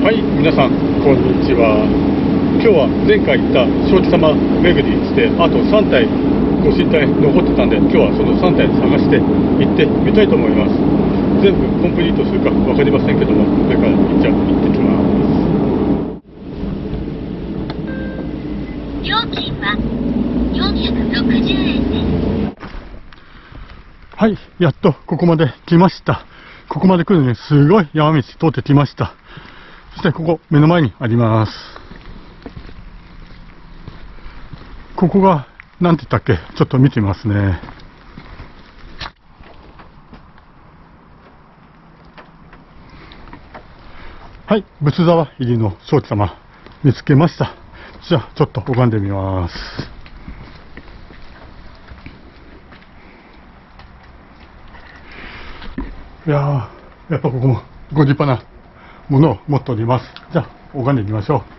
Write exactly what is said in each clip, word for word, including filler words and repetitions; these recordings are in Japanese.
はい、皆さん、こんにちは。今日は前回行った正気様巡りして、あとさん体ご神体残ってたんで、今日はそのさん体探して行ってみたいと思います。全部コンプリートするか分かりませんけども、これからじゃあ行ってきます。料金はよんひゃくろくじゅうえんです。はい、やっとここまで来ました。ここまで来るのにすごい山道通ってきました。そしてここ目の前にあります。ここが何て言ったっけ、ちょっと見てみますね。はい、仏沢入りの正気様見つけました。じゃあちょっと拝んでみます。いやー、やっぱここもご立派なものを持っております。じゃあ拝んでみましょう。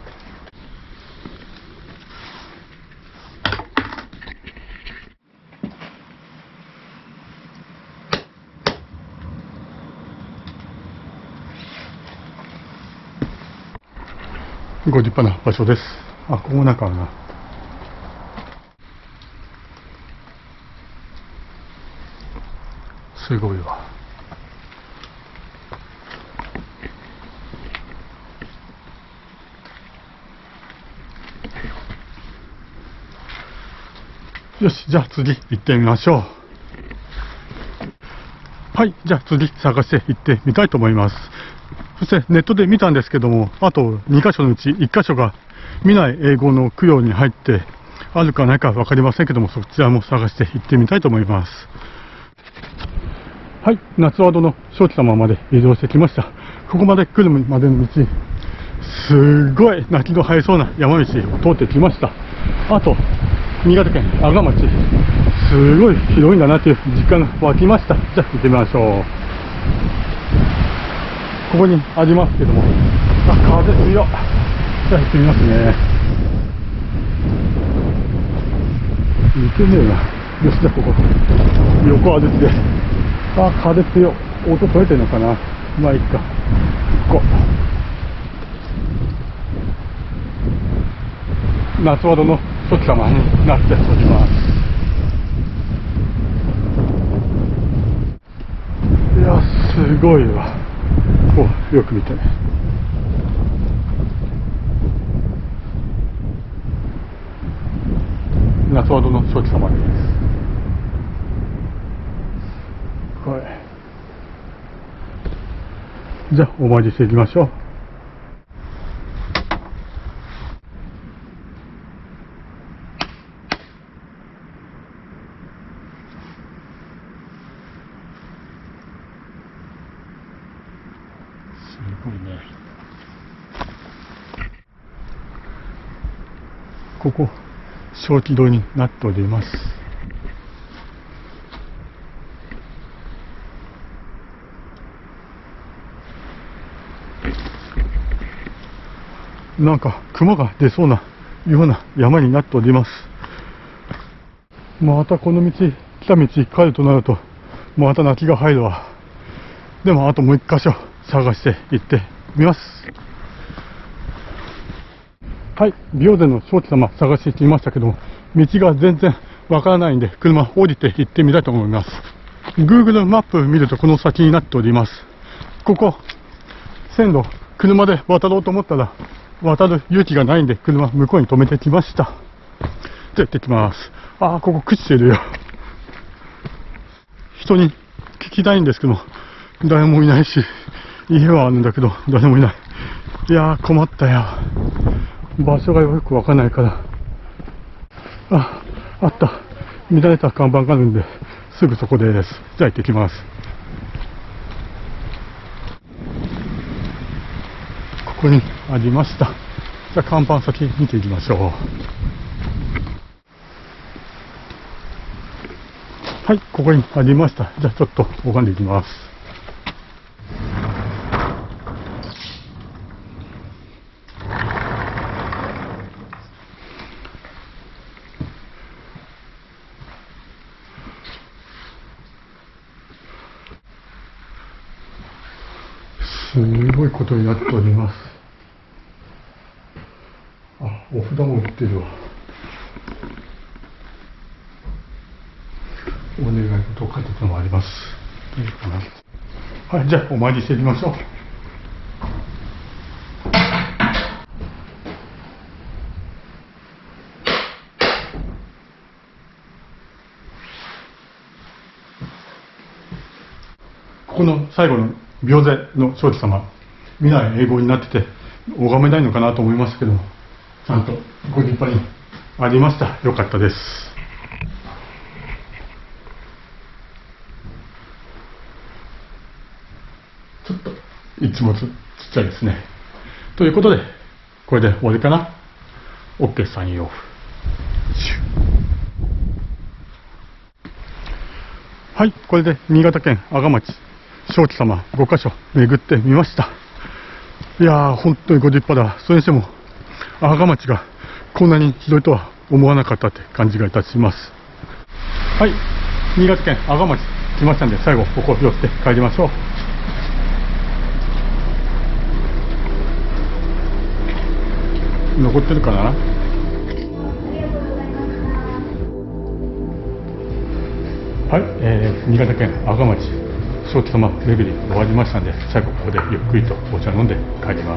ご立派な場所です。あ、ここもなんかあるな。すごいわ。よし、じゃあ次行ってみましょう。はい、じゃあ次探して行ってみたいと思います。そしてネットで見たんですけども、あとにかしょのうちいっかしょが見ない英語の供養に入ってあるかないか分かりませんけども、そちらも探して行ってみたいと思います。はい、夏和戸の正気様まで移動してきました。ここまで来るまでの道、すごい泣きの生えそうな山道を通ってきました。あと新潟県阿賀町、すごい広いんだなという実感が湧きました。じゃあ行ってみましょう。ここにありますけども、あ、風強い。じゃあ行ってみますね。行けねえな。よし、じゃあここ横歩きです。あ、風強い。音取れてるのかな。まあいいか。行こう。夏和戸の正気様になっております。いや、すごいわ。お、よく見て。夏和戸の正気様です。これ。じゃあお参りしていきましょう。すごいね。ここ正気堂になっております。なんか熊が出そうなような山になっております。またこの道来た道帰るとなるとまた泣きが入るわ。でもあともう一箇所探して行ってみます。はい、琵琶禅の正気様探してきましたけども、道が全然わからないんで車降りて行ってみたいと思います。 Google マップ見るとこの先になっております。ここ線路車で渡ろうと思ったら渡る勇気がないんで車向こうに止めてきました。じゃあ行ってきます。ああ、ここ朽ちてるよ。人に聞きたいんですけど誰もいないし、家はあるんだけど誰もいない。いやー困ったよ。場所がよくわかんないから。あ、あった。乱れた看板があるんで、すぐそこです。じゃあ行ってきます。ここにありました。じゃあ看板先見ていきましょう。はい、ここにありました。じゃあちょっと拝んでいきます。すすごいことになっております。あ、お札も売ってるわ。お願い事を書いてたのもあります。いいかな。はい、じゃあお参りしてみましょう。この最後の屏風の庄司様、未来英語になってて拝めないのかなと思いましたけども、ちゃんとご立派にありました。よかったです。ちょっといつもとちっちゃいですね。ということで、これで終わりかな。OK さんよ。はい、これで新潟県阿賀町庄司様ごかしょ巡ってみました。いやー、本当にご立派だ。それにしても阿賀町がこんなに広いとは思わなかったって感じがいたします。はい、新潟県阿賀町来ましたんで、最後ここ寄って帰りましょう。残ってるかな。はい、えー、新潟県阿賀町庄司様巡り終わりましたんで、最後ここでゆっくりとお茶飲んで帰ります。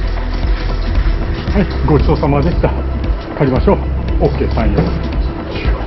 はい、ごちそうさまでした。帰りましょう。OK さんよ。